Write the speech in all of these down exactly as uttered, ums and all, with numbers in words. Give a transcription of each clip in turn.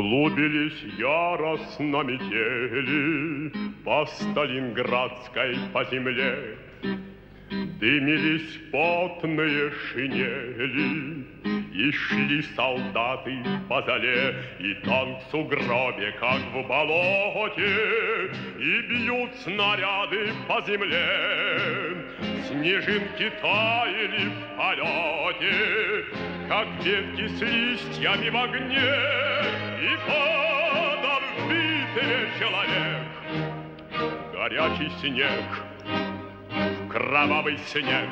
Клубились яростно метели по сталинградской по земле. Дымились потные шинели, и шли солдаты по зале, и танк в сугробе, как в болоте, и бьют снаряды по земле. Снежинки таяли в полете, как ветки с листьями в огне, и падал в битве человек. Горячий снег, кровавый снег.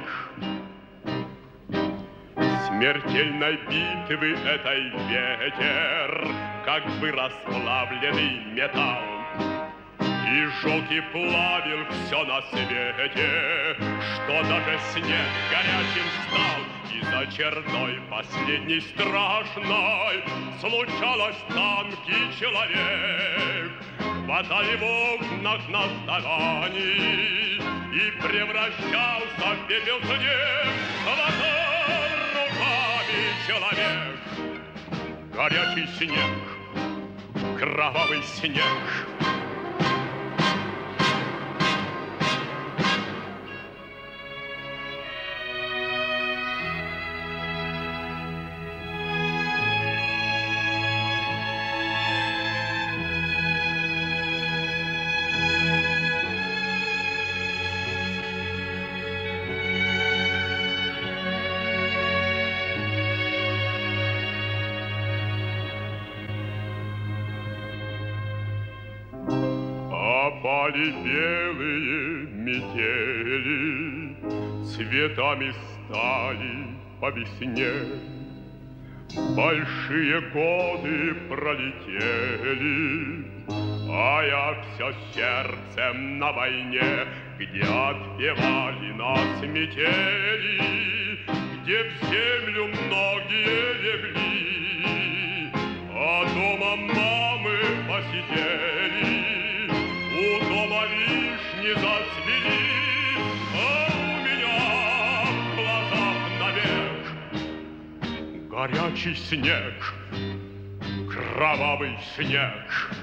Смертельной битвы этой ветер, как бы расплавленный металл, и жег и плавил все на свете, что даже снег горячим стал. И за чертой последней страшной случалось танки человек. Хватали в окнах на старании, и превращался в пепел снег. Хватал руками человек. Горячий снег, кровавый снег. Опали белые метели, цветами стали по весне. Большие годы пролетели, а я все сердцем на войне, где отпевали нас метели, где в землю многие легли, а дома мамы посидели. У дома вишни зацвели, а у меня в глазах навек горячий снег, кровавый снег.